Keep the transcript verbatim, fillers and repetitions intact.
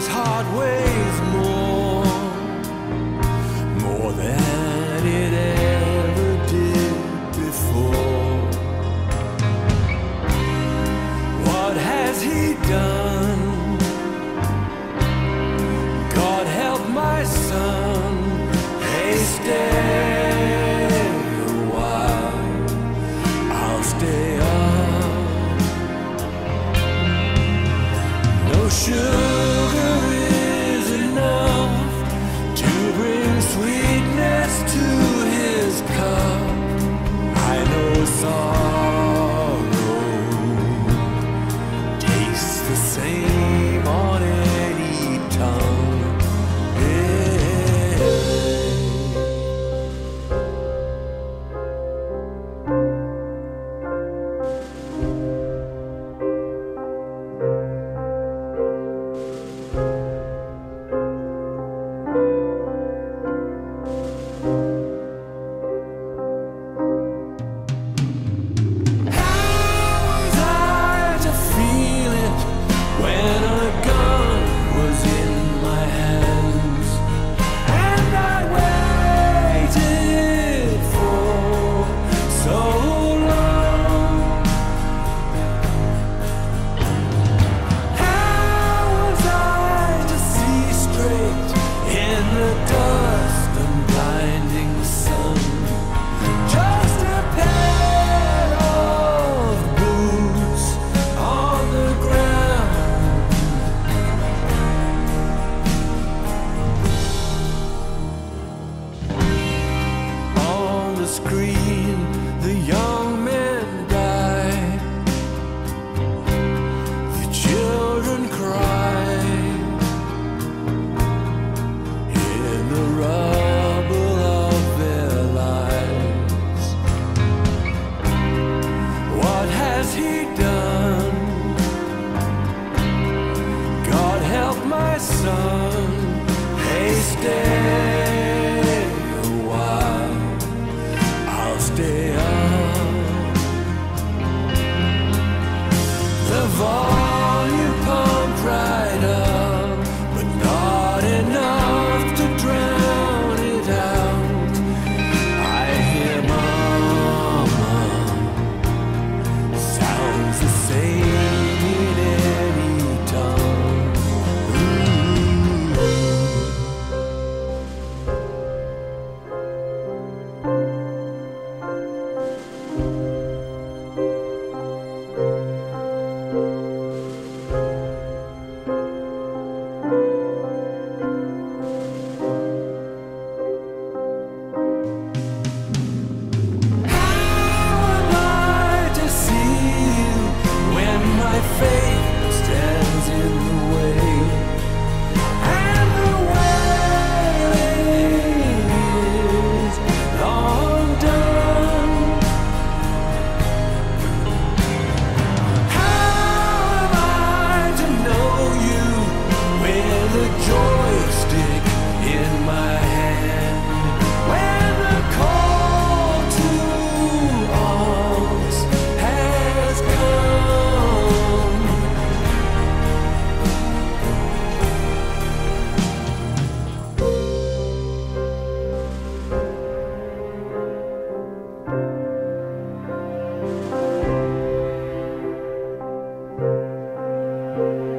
his heart weighs more, more than it ever did before. What has he done? God help my son. Hey, stay a while, I'll stay up. No sugar is enough to bring sweetness to his cup. I know sorrow tastes the same on any tongue. Screen, the young men die, the children cry in the rubble of their lives. What has he done? God help my son. Hey, stay stay up. The volume pumped right up, but not enough to drown it out. I hear mama, sounds the same in any tongue. Ooh. Faith stands in the way, and the wailing is long done. How am I to know you with a joystick in my hand, when the call to arms has come? Thank you.